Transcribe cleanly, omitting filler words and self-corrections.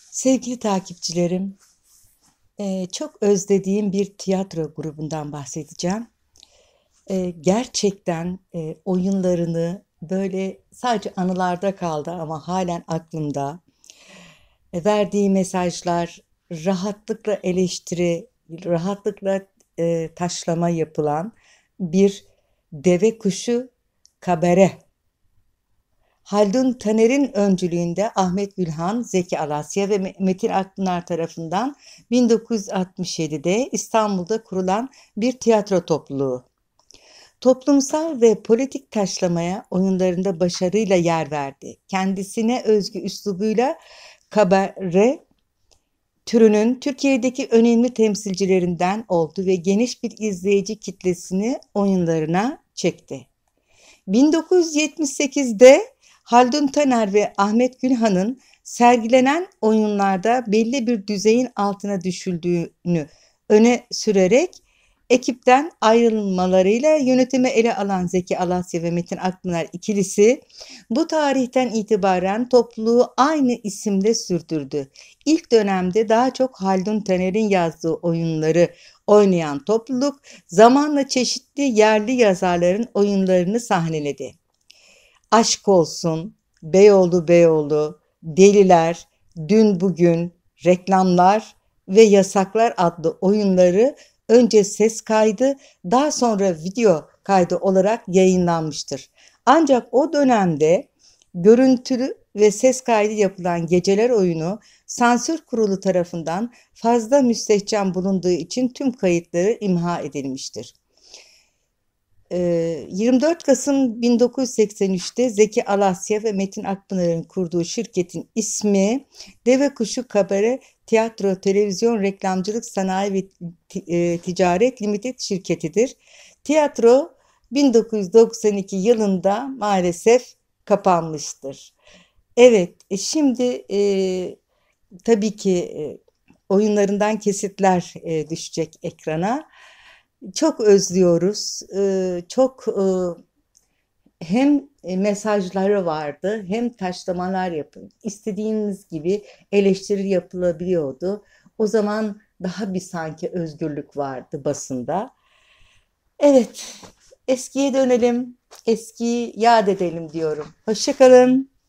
Sevgili takipçilerim, çok özlediğim bir tiyatro grubundan bahsedeceğim. Gerçekten, oyunlarını, böyle, sadece anılarda kaldı ama hâlen aklımda. Verdiği mesajlar, rahatlıkla eleştiri, rahatlıkla, taşlama yapılan bir Deve Kuşu Kabare. Haldun Taner'in öncülüğünde Ahmet Gülhan, Zeki Alasya ve Metin Akpınar tarafından 1967'de İstanbul'da kurulan bir tiyatro topluluğu. Toplumsal ve politik taşlamaya oyunlarında başarıyla yer verdi. Kendisine özgü üslubuyla kabare türünün Türkiye'deki önemli temsilcilerinden oldu ve geniş bir izleyici kitlesini oyunlarına çekti. 1978'de Haldun Taner ve Ahmet Gülhan'ın sergilenen oyunlarda belli bir düzeyin altına düşüldüğünü öne sürerek ekipten ayrılmalarıyla yönetimi ele alan Zeki Alasya ve Metin Akpınar ikilisi bu tarihten itibaren topluluğu aynı isimle sürdürdü. İlk dönemde daha çok Haldun Taner'in yazdığı oyunları oynayan topluluk zamanla çeşitli yerli yazarların oyunlarını sahneledi. Aşk Olsun, Beyoğlu Beyoğlu, Deliler, Dün Bugün, Reklamlar ve Yasaklar adlı oyunları önce ses kaydı, daha sonra video kaydı olarak yayınlanmıştır. Ancak o dönemde görüntülü ve ses kaydı yapılan Geceler oyunu sansür kurulu tarafından fazla müstehcen bulunduğu için tüm kayıtları imha edilmiştir. 24 Kasım 1983'te Zeki Alasya ve Metin Akpınar'ın kurduğu şirketin ismi Deve Kuşu Kabare Tiyatro, Televizyon, Reklamcılık Sanayi ve Ticaret Limited şirketidir. Tiyatro 1992 yılında maalesef kapanmıştır. Evet, şimdi tabii ki oyunlarından kesitler düşecek ekrana. Çok özlüyoruz. Çok hem mesajları vardı hem taşlamalar yapın. İstediğiniz gibi eleştiri yapılabiliyordu. O zaman daha bir sanki özgürlük vardı basında. Evet, eskiye dönelim, eskiyi yad edelim diyorum. Hoşça kalın.